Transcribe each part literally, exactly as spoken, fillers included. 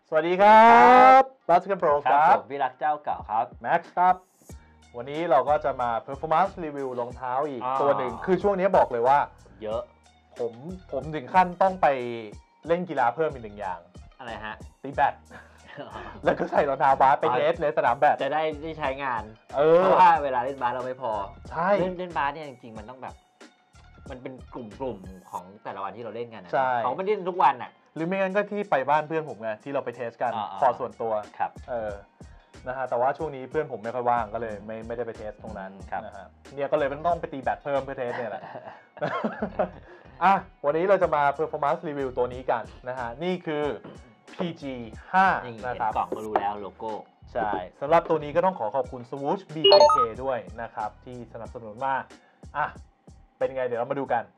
สวัสดีครับบัสกันโปรครับผมพี่รักเจ้าเก่าครับแม็กซ์ครับวันนี้เราก็จะมา performance review รองเท้าอีกตัวหนึ่งคือช่วงนี้บอกเลยว่าเยอะผมผมถึงขั้นต้องไปเล่นกีฬาเพิ่มอีกหนึ่งอย่างอะไรฮะตีแบดแล้วก็ใส่รองเท้าบาสไปเทสในสนามแบดจะได้ได้ใช้งานเออเพราะว่าเวลาเล่นบาสเราไม่พอใช่เล่นเล่นบาสเนี่ยจริงๆมันต้องแบบมันเป็นกลุ่มๆของแต่ละวันที่เราเล่นกันนะเขาไม่เล่นทุกวันอ่ะหรือไม่งั้นก็ที่ไปบ้านเพื่อนผมไงที่เราไปเทสกันพอส่วนตัวครับเออนะฮะแต่ว่าช่วงนี้เพื่อนผมไม่ค่อยว่างก็เลยไม่ไม่ได้ไปเทสตรงนั้นนะฮะเนี่ยก็เลยต้องไปตีแบดเพิ่มเพื่อเทสเนี่ยแหละอ่ะวันนี้เราจะมา performance review ตัวนี้กันนะฮะนี่คือ พี จี ห้า นะครับกล่องก็รู้แล้วโลโก้ใช่สำหรับตัวนี้ก็ต้องขอขอบคุณ Swoosh บี เค เค ด้วยนะครับที่สนับสนุนมาอ่ะเป็นไงเดี๋ยวเรามาดูกัน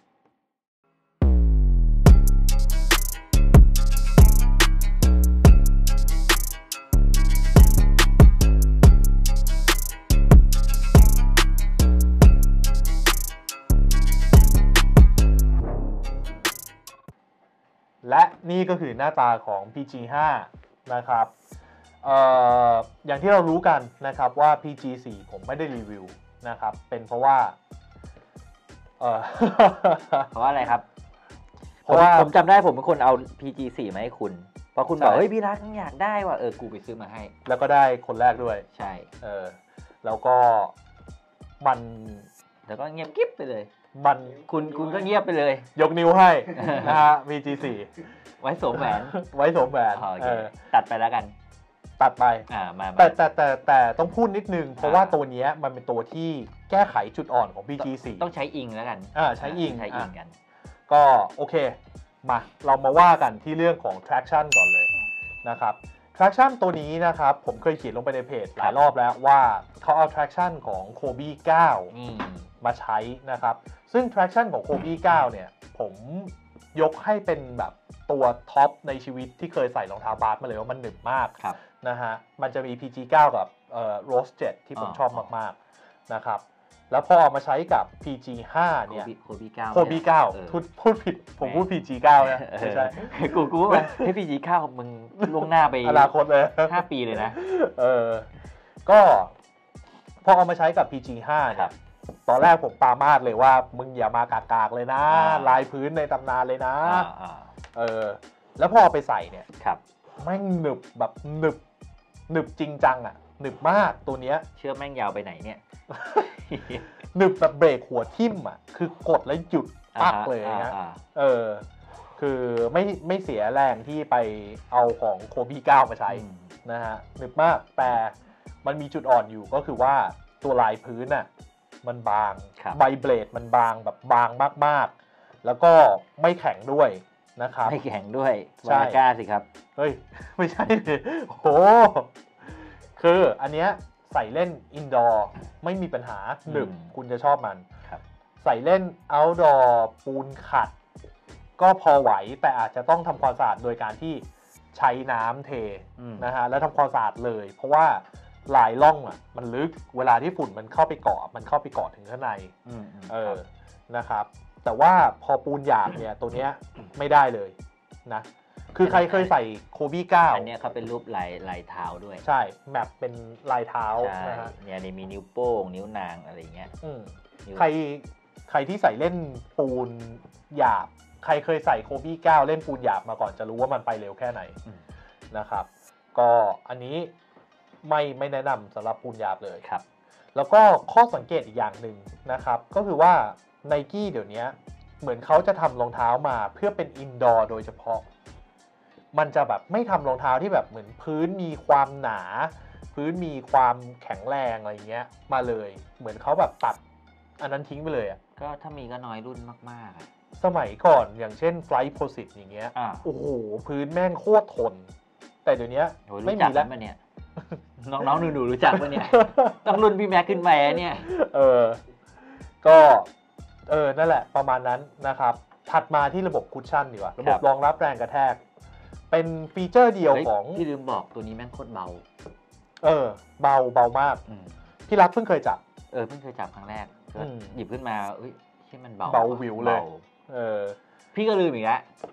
และนี่ก็คือหน้าตาของ พี จี ห้า นะครับเอ่ออย่างที่เรารู้กันนะครับว่า พี จี โฟร์ ผมไม่ได้รีวิวนะครับเป็นเพราะว่าเออเพราะว่าอะไรครับเพราะว่าผมจำได้ผมเป็นคนเอา พี จี โฟร์ มาให้คุณเพราะคุณบอกเฮ้ยพี่รักอยากได้ว่ะเออกูไปซื้อมาให้แล้วก็ได้คนแรกด้วยใช่เออแล้วก็มันแล้วก็เงียบกิ๊บไปเลยมันคุณคุณก็เงียบไปเลยยกนิ้วให้นะฮะ พี จี โฟร์ไว้สวมแหวนไว้สวมแหวนเออตัดไปแล้วกันตัดไปอ่ามาแต่แต่แต่แต่ต้องพูดนิดนึงเพราะว่าตัวนี้มันเป็นตัวที่แก้ไขจุดอ่อนของ พี จี โฟร์ต้องใช้อิงแล้วกันอ่าใช้อิงใช้อิงกันก็โอเคมาเรามาว่ากันที่เรื่องของ traction ก่อนเลยนะครับ traction ตัวนี้นะครับผมเคยเขียนลงไปในเพจหลายรอบแล้วว่าเขาเอา traction ของ Kobe เก้ามาใช้นะครับซึ่ง traction ของ Kobe เก้าเนี่ยผมยกให้เป็นแบบตัวท็อปในชีวิตที่เคยใส่รองเท้าบาสมาเลยว่ามันหนึบมากนะฮะมันจะมี พี จี เก้า กับเอ่อ Rose เจ็ดที่ผมชอบมากๆนะครับแล้วพอเอามาใช้กับ พี จี ห้า เนี่ย Kobe เก้า Kobe เก้าพูดพูดผิดผมพูด พี จี เก้า นะไม่ใช่กูกูว่าให้ พี จี เก้า มึงล่วงหน้าไปอนาคตเลยห้าปีเลยนะเออก็พอเอามาใช้กับ พี จี ห้า เนี่ยตอนแรกผมปามาดเลยว่ามึงอย่ามากากๆเลยนะลายพื้นในตำนานเลยนะเออแล้วพอไปใส่เนี่ยแม่งหนึบแบบหนึบหนึบจริงจังอ่ะหนึบมากตัวเนี้ยเชื่อแม่งยาวไปไหนเนี่ยหนึบแบบเบรกหัวทิ่มอ่ะคือกดแล้วหยุดปักเลยนะเออคือไม่ไม่เสียแรงที่ไปเอาของโคบีเก้ามาใช้นะฮะหนึบมากแต่มันมีจุดอ่อนอยู่ก็คือว่าตัวลายพื้นอ่ะมันบางใบเบลดมันบางแบบบางมากๆแล้วก็ไม่แข็งด้วยนะครับไม่แข็งด้วยวาก้าสิครับเฮ้ยไม่ใช่เลยโหคืออันเนี้ยใส่เล่นอินดอร์ไม่มีปัญหาหนึ่งคุณจะชอบมันใส่เล่นเอาท์ดอร์ปูนขัดก็พอไหวแต่อาจจะต้องทำความสะอาดโดยการที่ใช้น้ำเทนะฮะแล้วทำความสะอาดเลยเพราะว่าลายล่องอ่ะมันลึกเวลาที่ฝุ่นมันเข้าไปเกาะมันเข้าไปเกาะถึงข้างในเออนะครับแต่ว่าพอปูนหยาบเนี่ยตัวเนี้ยไม่ได้เลยนะคือใครเคยใส่โคบีเก้าอันนี้เขาเป็นรูปลายลายเท้าด้วยใช่แมปเป็นลายเท้านะฮะเนี่ยมีนิ้วโป้งนิ้วนางอะไรเงี้ยใครใครที่ใส่เล่นปูนหยาบใครเคยใส่โคบีเก้าเล่นปูนหยาบมาก่อนจะรู้ว่ามันไปเร็วแค่ไหนนะครับก็อันนี้ไม่ไม่แนะนำสำหรับปูนหยาบเลยครับแล้วก็ข้อสังเกตอีกอย่างหนึ่งนะครับก็คือว่า Nike เดี๋ยวนี้เหมือนเขาจะทำรองเท้ามาเพื่อเป็นอินดอร์โดยเฉพาะมันจะแบบไม่ทำรองเท้าที่แบบเหมือนพื้นมีความหนาพื้นมีความแข็งแรงอะไรเงี้ยมาเลยเหมือนเขาแบบตัดอันนั้นทิ้งไปเลยอ่ะก็ถ้ามีก็น้อยรุ่นมากๆสมัยก่อนอย่างเช่น Flight Posit อย่างเงี้ยโอ้โหพื้นแม่งโคตรทนแต่เดี๋ยวนี้ไม่มีแล้วเนี่ยน้องๆหนูๆรู้จักป่ะเนี่ยต้องรุ่นพี่แม็กขึ้นไปเนี่ยเออก็เออนั่นแหละประมาณนั้นนะครับถัดมาที่ระบบคุชชั่นดีกว่าระบบรองรับแรงกระแทกเป็นฟีเจอร์เดียวของที่ลืมบอกตัวนี้แม่งโคตรเบาเออเบาเบามากพี่รักเพิ่งเคยจับเออเพิ่งเคยจับครั้งแรกหยิบขึ้นมาเฮ้ยที่มันเบาเบาวิวเลยเออพี่ก็ลืมอีกแล้ว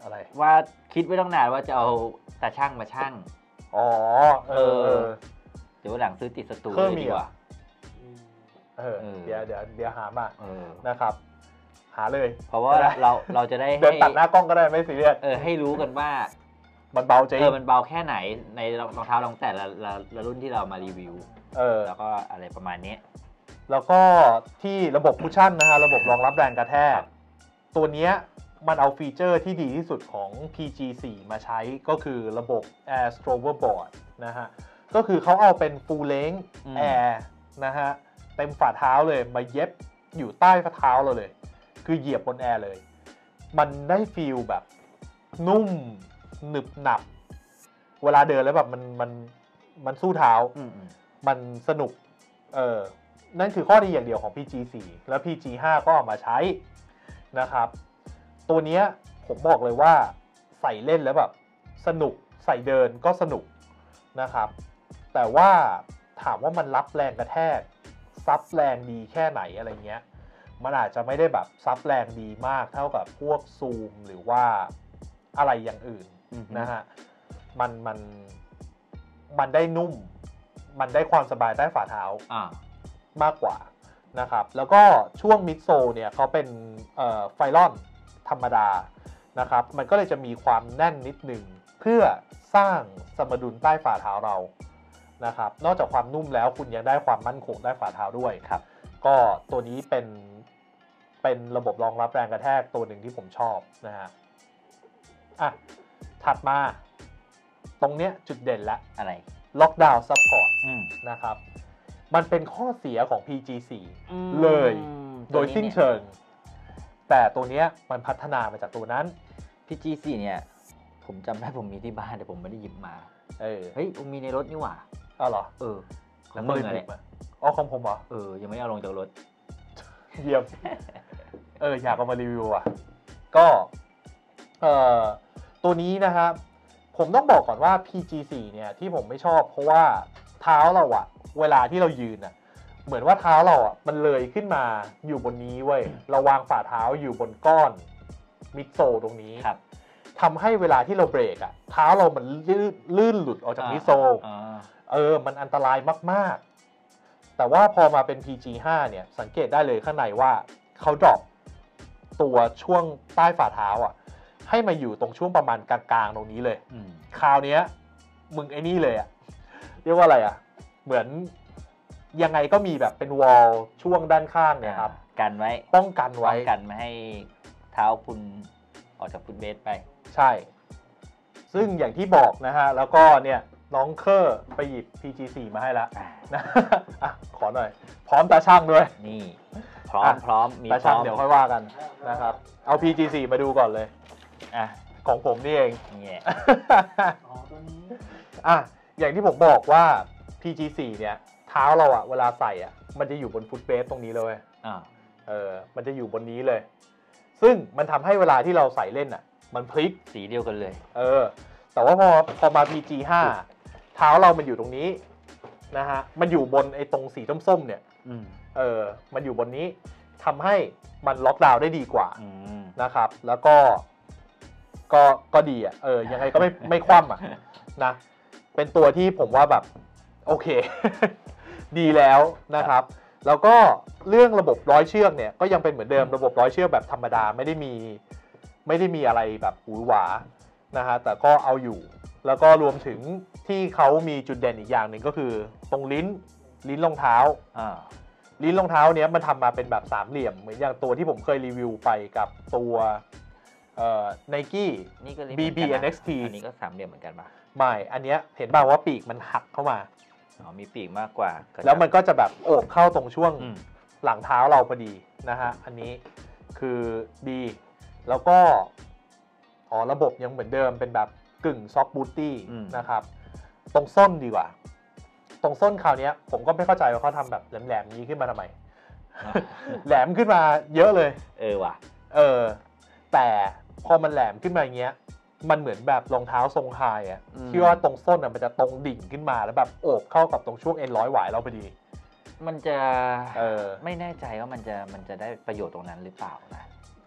อะไรว่าคิดไว้ตั้งนานว่าจะเอาตาช่างมาช่างอ๋อเออเดี๋ยวหลังซื้อติดสตูเลยดีกว่าเออเดี๋ยวเดี๋ยวเดี๋ยวหามานะครับหาเลยเพราะว่าเราเราจะได้เดินตัดหน้ากล้องก็ได้ไม่ซีเรียสเออให้รู้กันว่ามันเบาจริงเออมันเบาแค่ไหนในรองเท้ารองแต่ละละรุ่นที่เรามารีวิวเออแล้วก็อะไรประมาณนี้แล้วก็ที่ระบบคุชชั่นนะฮะระบบรองรับแรงกระแทกตัวเนี้ยมันเอาฟีเจอร์ที่ดีที่สุดของ พี จี โฟร์ มาใช้ก็คือระบบ Air Strober Board นะฮะก็คือเขาเอาเป็น Full Length Air นะฮะเต็มฝ่าเท้าเลยมาเย็บอยู่ใต้ฝ่าเท้าเราเลยคือเหยียบบนแอร์เลยมันได้ฟีลแบบนุ่มหนึบหนับเวลาเดินแล้วแบบมันมันมันสู้เท้ามันสนุกเออนั่นคือข้อดีอย่างเดียวของ พี จี โฟร์ แล้ว พี จี ไฟว์ ก็เอามาใช้นะครับตัวนี้ผมบอกเลยว่าใส่เล่นแล้วแบบสนุกใส่เดินก็สนุกนะครับแต่ว่าถามว่ามันรับแรงกระแทกซับแรงดีแค่ไหนอะไรเงี้ยมันอาจจะไม่ได้แบบซับแรงดีมากเท่ากับพวกซูมหรือว่าอะไรอย่างอื่นนะฮะมันมันมันได้นุ่มมันได้ความสบายใต้ฝ่าเท้ามากกว่านะครับแล้วก็ช่วงมิดโซลเนี่ยเขาเป็นไฟลอนธรรมดานะครับมันก็เลยจะมีความแน่นนิดหนึ่งเพื่อสร้างสมดุลใต้ฝ่าเท้าเรานะครับนอกจากความนุ่มแล้วคุณยังได้ความมั่นคงใต้ฝ่าเท้าด้วยครับก็ตัวนี้เป็นเป็นระบบรองรับแรงกระแทกตัวหนึ่งที่ผมชอบนะฮะอ่ะถัดมาตรงเนี้ยจุดเด่นละอะไรล็อกดาวน์ซัพพอร์ตนะครับมันเป็นข้อเสียของ พี จี โฟร์ เลยโดยสิ้นเชิงแต่ตัวเนี้ยมันพัฒนามาจากตัวนั้นพี จี โฟร์ เนี่ยผมจำได้ผมมีที่บ้านแต่ผมไม่ได้หยิบมาเออเฮ้ยผมมีในรถนี่หว่าอ้าวเหรอเออของมึงอะไรอ๋อของผมเหรอเออยังไม่เอาลงจากรถเยี่ยมเอออยากเอามารีวิวอ่ะก็เอ่อตัวนี้นะครับผมต้องบอกก่อนว่า พี จี โฟร์ เนี่ยที่ผมไม่ชอบเพราะว่าเท้าเราอะเวลาที่เรายืนอะเหมือนว่าเท้าเราอะมันเลยขึ้นมาอยู่บนนี้เว้ยเราวางฝ่าเท้าอยู่บนก้อนมิดโซลตรงนี้ทำให้เวลาที่เราเบรกอะเท้าเรามันลื่นหลุดออกจากมิดโซลเออมันอันตรายมากๆแต่ว่าพอมาเป็น พี จี ไฟว์ เนี่ยสังเกตได้เลยข้างในว่าเขาดรอปตัวช่วงใต้ฝ่าเท้าอะให้มาอยู่ตรงช่วงประมาณกลางๆตรงนี้เลยคราวนี้มึงไอ้นี่เลยอะเรียกว่าอะไรอะเหมือนยังไงก็มีแบบเป็นวอลช่วงด้านข้างเนี่ยครับกันไว้ป้องกันไว้ป้องกันไม่ให้เท้าคุณออกจากฟุตเบสไปใช่ซึ่งอย่างที่บอกนะฮะแล้วก็เนี่ยน้องเคอร์ไปหยิบ พี จี โฟร์ มาให้แล้วนะอ่ะขอหน่อยพร้อมตาช่างด้วยนี่พร้อมพร้อมมีตาช่างเดี๋ยวค่อยว่ากันนะครับเอา พี จี โฟร์ มาดูก่อนเลยอ่ะของผมนี่เองเนี่ยอ๋อตัวนี้อ่ะอย่างที่ผมบอกว่า พี จี โฟร์ เนี่ยเท้าเราอะเวลาใส่อะมันจะอยู่บนฟุตเบสตรงนี้เลยอ่าเออมันจะอยู่บนนี้เลยซึ่งมันทำให้เวลาที่เราใส่เล่นอะมันพลิกสีเดียวกันเลยเออแต่ว่าพอพอมา พี จี ไฟว์ เท้าเรามันอยู่ตรงนี้นะฮะมันอยู่บนไอ้ตรงสีส้มๆเนี่ยเออมันอยู่บนนี้ทำให้มันล็อกดาวน์ได้ดีกว่านะครับแล้วก็ก็ก็ดีอ่ะเออยังไงก็ไม่ไม่คว่ำอ่ะนะเป็นตัวที่ผมว่าแบบโอเค ดีแล้วนะครับแล้วก็เรื่องระบบร้อยเชือกเนี่ยก็ยังเป็นเหมือนเดิมระบบร้อยเชือกแบบธรรมดาไม่ได้มีไม่ได้มีอะไรแบบหวือหวานะฮะแต่ก็เอาอยู่แล้วก็รวมถึงที่เขามีจุดเด่นอีกอย่างหนึ่งก็คือตรงลิ้นลิ้นรองเท้าลิ้นรองเท้าเนี้ยมันทำมาเป็นแบบสามเหลี่ยมเหมือนอย่างตัวที่ผมเคยรีวิวไปกับตัวเอ่อ Nike นี่ก็บี บี เอ็น เอ็กซ์ ทีอันนี้ก็สามเหลี่ยมเหมือนกันป่ะไม่อันเนี้ยเห็นป่าวว่าปีกมันหักเข้ามาอ๋อมีปีกมากกว่าแล้วมันก็จะแบบโอบเข้าตรงช่วงหลังเท้าเราพอดีนะฮะอันนี้คือดีแล้วก็อ๋อระบบยังเหมือนเดิมเป็นแบบกึ่งซอฟต์บูตตี้นะครับตรงส้นดีกว่าตรงส้นคราวนี้ผมก็ไม่เข้าใจว่าเขาทำแบบแหลมๆนี้ขึ้นมาทำไม แหลมขึ้นมาเยอะเลยเออว่ะเออแต่พอมันแหลมขึ้นมาอย่างเงี้ยมันเหมือนแบบรองเท้าทรงไฮอ่ะที่ว่าตรงส้นอ่ะมันจะตรงดิ่งขึ้นมาแล้วแบบโอบเข้ากับตรงช่วงเอ็นร้อยหวายเราพอดีมันจะเออไม่แน่ใจว่ามันจะมันจะได้ประโยชน์ตรงนั้นหรือเปล่านะ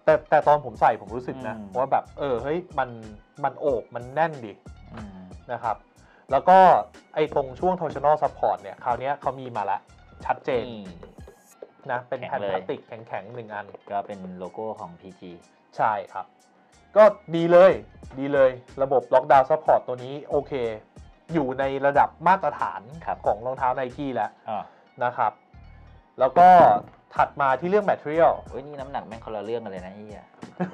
แต่แต่ตอนผมใส่ผมรู้สึกนะอืมว่าแบบเออเฮ้ยมันมันโอบมันแน่นดิอืมนะครับแล้วก็ไอ้ตรงช่วง torsional support เนี่ยคราวนี้เขามีมาละชัดเจนนี่นะเป็นแข็งแผ่นเลยพลาสติกแข็งๆหนึ่งอันก็เป็นโลโก้ของ พี จีใช่ครับ ก็ดีเลยดีเลยระบบล็อกดาวน์ซัพพอร์ตตัวนี้โอเค อยู่ในระดับมาตรฐานครับของรองเท้า Nike แล้วอ่านะครับ แล้วก็ถัดมาที่เรื่อง material เฮ้ยนี่น้ำหนักแม่งคนละเรื่องกันเลยนะไอ้เหี้ย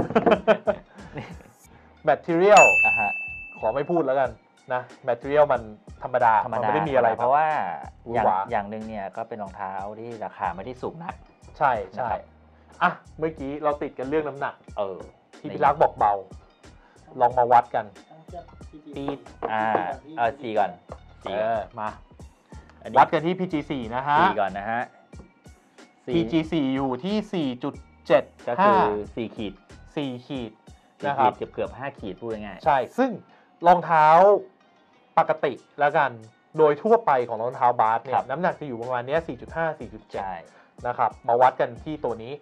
material อ่ะฮะขอไม่พูดแล้วกันนะ material มันธรรมดาธรรมมันดาไม่ได้มีอะไรเพราะว่าหวือย่างหวาอย่างหนึ่งเนี่ยก็เป็นรองเท้าที่ราคาไม่ได้สูงนักใช่ใช่นะครับอ่ะเมื่อกี้เราติดกันเรื่องน้ำหนักเออที่พี่รักบอกเบา ลองมาวัดกันปีดอ่าเอาสี่ก่อนสี่เอก่อนอมาอันนี้วัดกันที่ พี จี สี่ นะฮะสี่ก่อนนะฮะสี่พี จี สี่ อยู่ที่ สี่จุดเจ็ดก็ห้าคือสี่ขีดสี่ขีดสี่นะคขีรัดบเกือบเกือบห้าขีดพูดง่ายใช่ ซึ่งรองเท้าปกติแล้วกัน โดยทั่วไปของรองเท้าบาสเนี่ครัยบน้ำหนักจะอยู่ประมาณเนี้ยสี่จุดห้า สี่จุดๆเจ็ดใช่นะครับ มาวัดกันที่ตัวนี้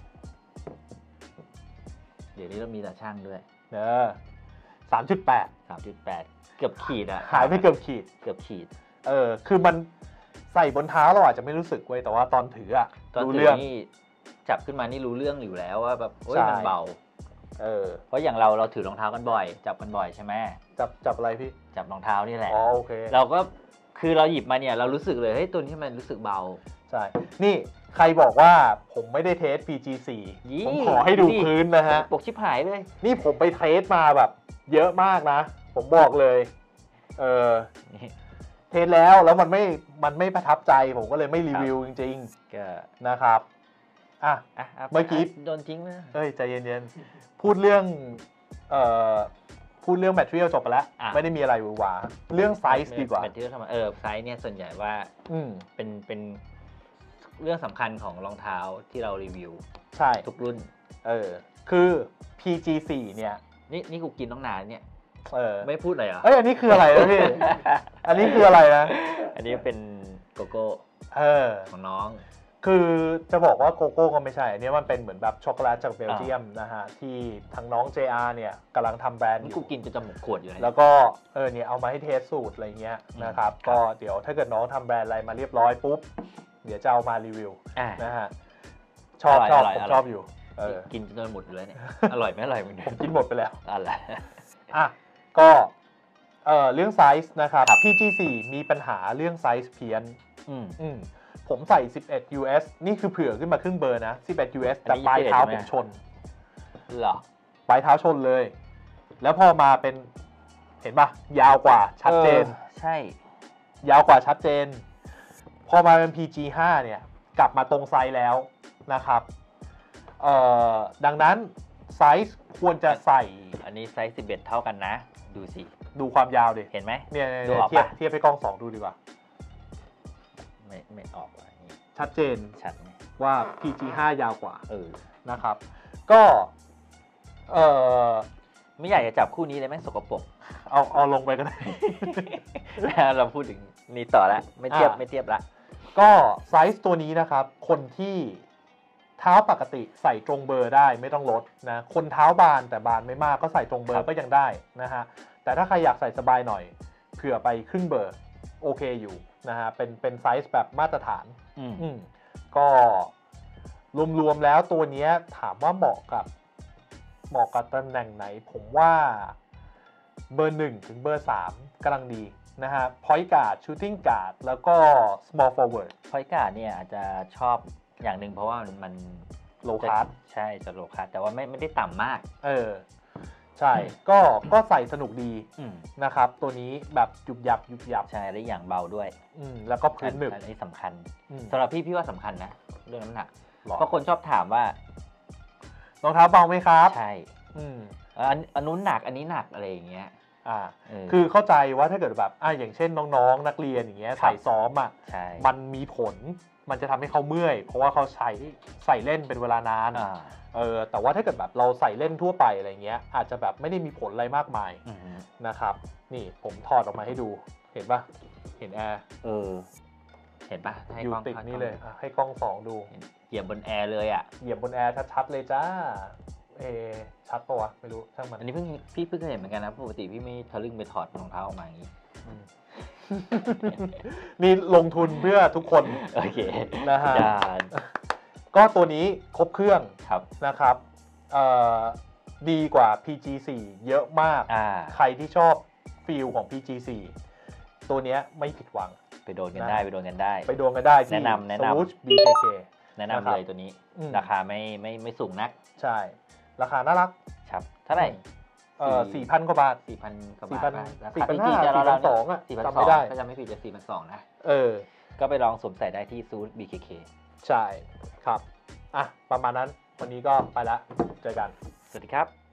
เดี๋ยวนี้เรามีตาช่างด้วยเนอะสามจุดแปดสามจุดแปด เกือบขีดอะหายไปเกือบขีดเกือบขีดเออ คือมันใส่บนเท้าเราอาจจะไม่รู้สึกเว้ย แต่ว่าตอนถืออะตอนรู้ถืเรื่อองนี่จับขึ้นมานี่รู้เรื่องอยู่แล้วว่าแบบเฮ้ยใช่มันเบาเออเพราะอย่างเราเราถือรองเท้ากันบ่อย จับกันบ่อยใช่ไหมจับจับอะไรพี่จับรองเท้านี่แหละอ๋อโอเคเราก็คือเราหยิบมาเนี่ยเรารู้สึกเลยเฮ้ยตัวนี้มันรู้สึกเบาใช่ นี่ใครบอกว่าผมไม่ได้เทส พี จี สี่ยี่ผมขอให้ดูนี่พื้นนะฮะปกชิบหายเลยนี่ผมไปเทสมาแบบเยอะมากนะ ผมบอกเลย เออนี่เทสแล้วแล้วมันไม่ มันไม่ประทับใจ ผมก็เลยไม่รีวิวจริงก็ๆนะครับ อ่ะอ่ะะเมื่อกี้โดนทิ้งเลยเอ้ยใจเย็นๆ พูดเรื่อง เอ่อ พูดเรื่องแมทเทียลจบไปแล้ว ไม่ได้มีอะไรหวือหวา เรื่องไซส์ดีกว่าแมทเทียลทำไมเออไซส์เนี่ยส่วนใหญ่ว่าอืมเป็นเป็นเรื่องสำคัญของรองเท้าที่เรารีวิวใช่ทุกรุ่นเออ คือ พี จี สี่ เนี่ยนี่นี่กูกินต้องนานเนี่ยเออไม่พูดเลยเหรอเอ้ย อันนี้คืออะไรนะพี่ อันนี้คืออะไรนะอันนี้เป็นโกโก้เออของน้องคือจะบอกว่าโกโก้ก็ไม่ใช่ อันนี้มันเป็นเหมือนแบบช็อกโกแลตจากเบลเยียมนะฮะ ที่ทางน้อง เจ อาร์ เนี่ยกำลังทำแบรนด์อนี่ยู่กูกินจนจะหมดขวดอยู่เลยแล้วก็เออเนี่ยเอามาให้เทสสูตรอะไรเงี้ยอืมนะครับครับก็เดี๋ยวถ้าเกิดน้องทำแบรนด์อะไรมาเรียบร้อยปุ๊บ เดี๋ยวจะเอามารีวิวอ่านะฮะ ชอบอร่อยชอบอร่อยผมอร่อยชอบอยู่ เออกินจนหมดอยู่เลยเนี่ย อร่อยไหมอร่อยมึงผมกินหมดไปแล้วอะไรอ่ะ ก็เออเรื่องไซส์นะครับครับพี จี สี่ มีปัญหาเรื่องไซส์เพี้ยนอืมอืมผมใส่ สิบเอ็ด ยู เอส นี่คือเผื่อขึ้นมาครึ่งเบอร์นะ สิบเอ็ด ยู เอสอันแต่นี้ปลายเท้ายี่สิบเอ็ผดมใช่ชไหมนเหรอปลายเท้าชนเลย แล้วพอมาเป็น เห็นปะยาวกว่าชัดเจนออใช่ยาวกว่าชัดเจน พอมาเป็น พี จี ห้า เนี่ย กลับมาตรงไซส์แล้วนะครับเอ่อดังนั้นไซส์ควรจะใส่อันนี้ไซส์สิบเอ็ดเท่ากันนะ ดูสิดูความยาวดิเห็นไหมเนี่ยดูออกเทียบปะเทียบให้กล้องสองดูดีกว่าไม่ไม่ออกว่ะนี่ชัดเจนชัดไหมว่า พี จี ห้า ยาวกว่าเออนะครับ ก็เอ่อไม่อยากจะจับคู่นี้เลยแม่งสกปรกเอาเอาลงไปก็ได้เราพูดถึงนี่ต่อละไม่เทียบอ่ะไม่เทียบละก็ไซส์ตัวนี้นะครับ คนที่เท้าปกติใส่ตรงเบอร์ได้ไม่ต้องลดนะ คนเท้าบานแต่บานไม่มากก็ใส่ตรงเบอร์ก็ยังได้นะฮะ แต่ถ้าใครอยากใส่สบายหน่อยเผื่อไปครึ่งเบอร์โอเคอยู่นะฮะ เป็นเป็นไซส์แบบมาตรฐานอืมอืมก็รวมๆแล้วตัวเนี้ยถามว่าเหมาะกับเหมาะกับตำแหน่งไหน ผมว่าเบอร์หนึ่งถึงเบอร์สามกำลังดีนะฮะ point guard shooting guard แล้วก็ small forward พอยการ์ดเนี่ยอาจจะชอบอย่างหนึ่งเพราะว่ามันมัน low class ใช่จะโลคัสแต่ว่าไม่ไม่ได้ต่ำมากเออ ใช่ ก็ก็ใส่สนุกดีอืมนะครับ ตัวนี้แบบยุบยับยุบยับใช่และอย่างเบาด้วยอืมแล้วก็พื้นหนึบอันนี้สำคัญอืมสำหรับพี่พี่ว่าสำคัญนะเรื่องน้ำหนักหรอเพราะคนชอบถามว่ารองเท้าเบาไหมครับใช่อืมอันอันนู้นหนักอันนี้หนักอะไรอย่างเงี้ยอ่าเออคือเข้าใจว่าถ้าเกิดแบบอ่าอย่างเช่นน้องๆ นักเรียนอย่างเงี้ยครับใส่ซ้อมอ่ะใช่มันมีผล มันจะทำให้เขาเมื่อย เพราะว่าเขาใช้ใส่เล่นเป็นเวลานานอ่าเออ แต่ว่าถ้าเกิดแบบเราใส่เล่นทั่วไปอะไรเงี้ย อาจจะแบบไม่ได้มีผลอะไรมากมายอืมนะครับ นี่ผมถอดออกมาให้ดู เห็นปะเห็นแอร์เออ เห็นปะให้อยู่กล้องติดให้นี่กล้องเลยอ่ะให้กล้องสองดูเหยียบบนแอร์เลยอ่ะเหยียบบนแอร์ชัดๆเลยจ้าเอชัดปะวะไม่รู้ช่างมันอันนี้เพิ่งพี่เพิ่งเห็นเหมือนกันนะปกติพี่ไม่ทะลึ่งไปถอดรองเท้าออกมาอย่างนี้นี่ลงทุนเพื่อทุกคนโอเคนะฮะได้ก็ตัวนี้ครบเครื่องครับนะครับเอ่อดีกว่า พี จี โฟร์ เยอะมากอ่าใครที่ชอบฟีลของ พี จี โฟร์ ตัวเนี้ยไม่ผิดหวังไปโดนกันได้ไปโดนกันได้ไปดวงกันได้ที่แนะนำแนะนำ Swoosh บี เค เคแนะนำนะครับเลยตัวนี้อืมราคาไม่ไม่ไม่สูงนักใช่ ราคาน่ารักครับเท่าไหร่เอ่อสี่พันกว่าบาทสี่พันกว่าสี่บาพัทนราสี่คาพันที่ห้าจริงจะสี่เราพันสองอ่ะสี่พันจำสอไม่งได้ก็จะไม่ผิดจะสี่พันสองนะเออก็ไปลองสวมใส่ได้ที่ซูด บี เค เคใช่ ครับ อ่ะ ประมาณนั้น วันนี้ก็ไปละ เจอกันสวัสดีครับ